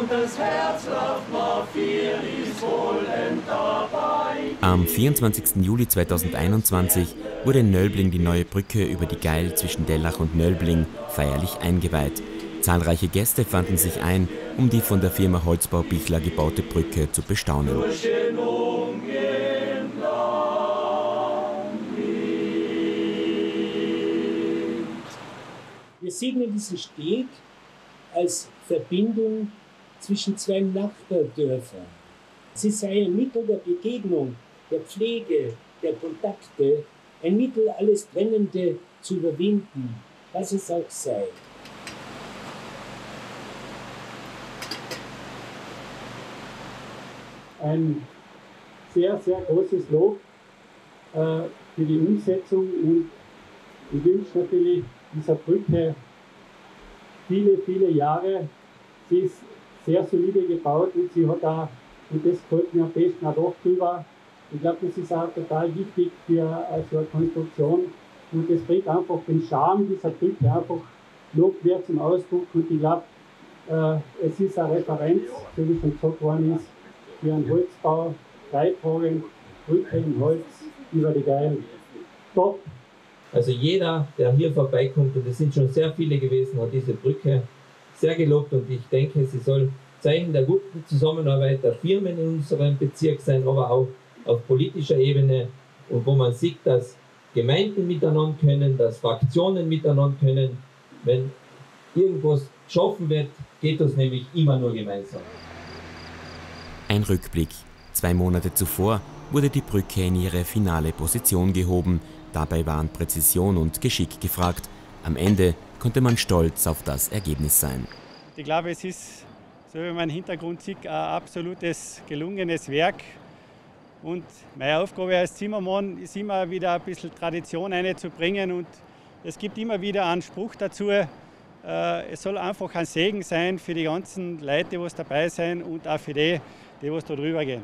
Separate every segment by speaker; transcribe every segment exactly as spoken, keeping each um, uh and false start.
Speaker 1: und das Herz läuft mir viel, ist vollend dabei.
Speaker 2: Am vierundzwanzigsten Juli zweitausendeinundzwanzig wurde in Nöbling die neue Brücke über die Gail zwischen Dellach und Nöbling feierlich eingeweiht. Zahlreiche Gäste fanden sich ein, um die von der Firma Holzbau Bichler gebaute Brücke zu bestaunen.
Speaker 3: Wir segnen diesen Steg als Verbindung zwischen zwei Nachbardörfern. Sie sei ein Mittel der Begegnung, der Pflege, der Kontakte, ein Mittel, alles Trennende zu überwinden, was es auch sei. Ein sehr, sehr großes Lob äh, für die Umsetzung und ich wünsche natürlich dieser Brücke viele, viele Jahre. Sie ist sehr solide gebaut und sie hat auch, und das gefällt mir am besten auch doch drüber. Ich glaube, das ist auch total wichtig für so eine Konstruktion und das bringt einfach den Charme dieser Brücke einfach noch mehr zum Ausdruck und ich glaube, äh, es ist eine Referenz, so wie schon gesagt worden ist, für einen Holzbau, beitragend, Brücke im Holz über die Gail. Top!
Speaker 4: Also jeder, der hier vorbeikommt, und es sind schon sehr viele gewesen, hat diese Brücke sehr gelobt und ich denke, sie soll Zeichen der guten Zusammenarbeit der Firmen in unserem Bezirk sein, aber auch auf politischer Ebene und wo man sieht, dass Gemeinden miteinander können, dass Fraktionen miteinander können. Wenn irgendwas geschaffen wird, geht das nämlich immer nur gemeinsam.
Speaker 2: Ein Rückblick. Zwei Monate zuvor wurde die Brücke in ihre finale Position gehoben. Dabei waren Präzision und Geschick gefragt. Am Ende konnte man stolz auf das Ergebnis sein.
Speaker 5: Ich glaube, es ist, so wie man im Hintergrund sieht, ein absolutes gelungenes Werk. Und meine Aufgabe als Zimmermann ist immer wieder ein bisschen Tradition einzubringen. Und es gibt immer wieder einen Spruch dazu, äh, es soll einfach ein Segen sein für die ganzen Leute, die dabei sind und auch für die, die da drüber gehen.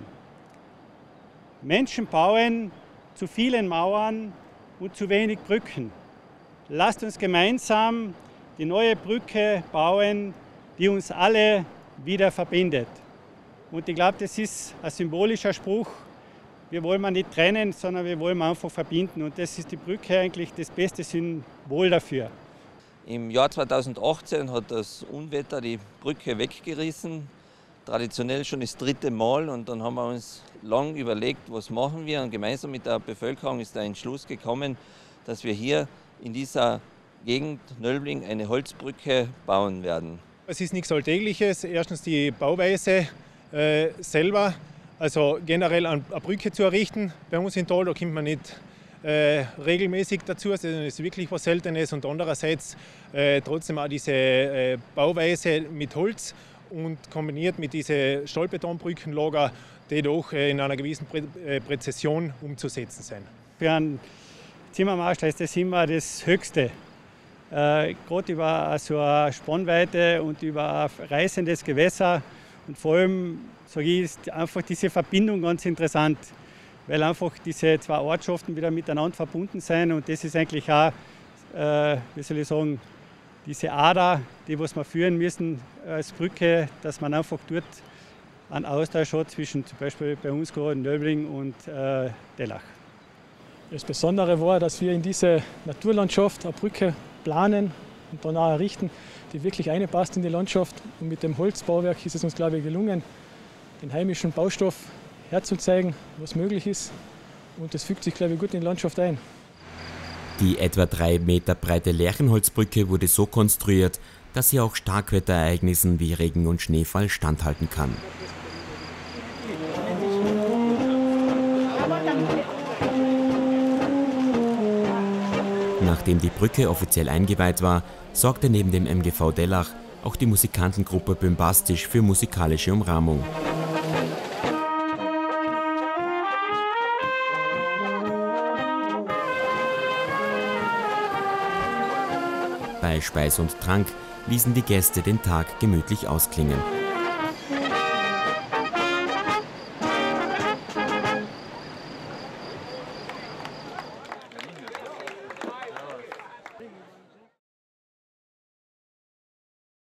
Speaker 5: Menschen bauen zu vielen Mauern und zu wenig Brücken. Lasst uns gemeinsam die neue Brücke bauen, die uns alle wieder verbindet. Und ich glaube, das ist ein symbolischer Spruch. Wir wollen man nicht trennen, sondern wir wollen einfach verbinden. Und das ist die Brücke eigentlich das beste Symbol dafür.
Speaker 6: Im Jahr zweitausendachtzehn hat das Unwetter die Brücke weggerissen. Traditionell schon das dritte Mal. Und dann haben wir uns lang überlegt, was machen wir. Und gemeinsam mit der Bevölkerung ist der Entschluss gekommen, dass wir hier in dieser Gegend Nöbling eine Holzbrücke bauen werden.
Speaker 7: Es ist nichts Alltägliches. Erstens die Bauweise äh, selber. Also generell eine Brücke zu errichten bei uns in Tal, da kommt man nicht äh, regelmäßig dazu, das ist wirklich was Seltenes. Und andererseits äh, trotzdem auch diese äh, Bauweise mit Holz und kombiniert mit diesen Stahlbetonbrückenlager, die doch äh, in einer gewissen Prä äh, Präzision umzusetzen sind.
Speaker 5: Für einen Zimmermeister ist das immer das Höchste. Äh, Gerade über so eine Spannweite und über ein reißendes Gewässer und vor allem sage ich, ist einfach diese Verbindung ganz interessant, weil einfach diese zwei Ortschaften wieder miteinander verbunden sind und das ist eigentlich auch, äh, wie soll ich sagen, diese Ader, die was wir führen müssen als Brücke, dass man einfach dort einen Austausch hat zwischen zum Beispiel bei uns gerade Nöbling und äh, Dellach.
Speaker 8: Das Besondere war, dass wir in diese Naturlandschaft eine Brücke planen und dann auch errichten, die wirklich einpasst in die Landschaft. Und mit dem Holzbauwerk ist es uns, glaube ich, gelungen, den heimischen Baustoff herzuzeigen, was möglich ist. Und das fügt sich, glaube ich, gut in die Landschaft ein.
Speaker 2: Die etwa drei Meter breite Lärchenholzbrücke wurde so konstruiert, dass sie auch Starkwetterereignissen wie Regen- und Schneefall standhalten kann. Nachdem die Brücke offiziell eingeweiht war, sorgte neben dem M G V Dellach auch die Musikantengruppe Bömbastisch für musikalische Umrahmung. Bei Speis und Trank ließen die Gäste den Tag gemütlich ausklingen.